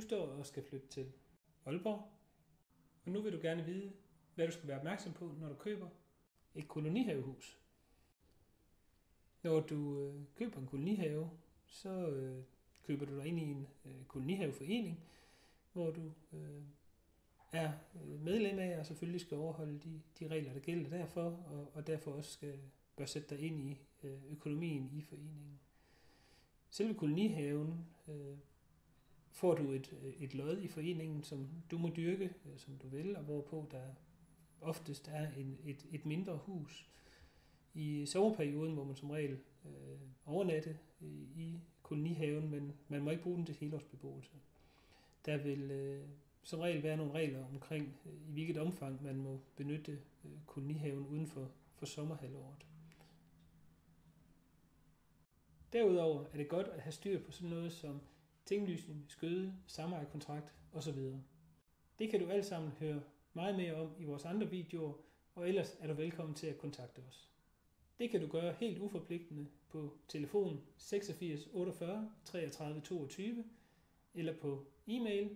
står og skal flytte til Aalborg, og nu vil du gerne vide, hvad du skal være opmærksom på, når du køber et kolonihavehus. Når du køber en kolonihave, så køber du dig ind i en kolonihaveforening, hvor du er medlem af og selvfølgelig skal overholde de regler, der gælder derfor, og derfor også bør sætte dig ind i økonomien i foreningen. Selve kolonihaven får du et lod i foreningen, som du må dyrke, som du vil, og hvorpå der oftest er et mindre hus. I sommerperioden må man som regel overnatte i kolonihaven, men man må ikke bruge den til helårsbeboelse. Der vil som regel være nogle regler omkring, i hvilket omfang man må benytte kolonihaven uden for sommerhalvåret. Derudover er det godt at have styr på sådan noget som tinglysning, skøde, samejerkontrakt osv. Det kan du alt sammen høre meget mere om i vores andre videoer, og ellers er du velkommen til at kontakte os. Det kan du gøre helt uforpligtende på telefon 86 48 33 22 eller på e-mail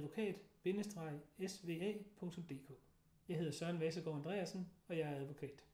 info@advokat-sva.dk. Jeg hedder Søren Vasegaard Andreasen, og jeg er advokat.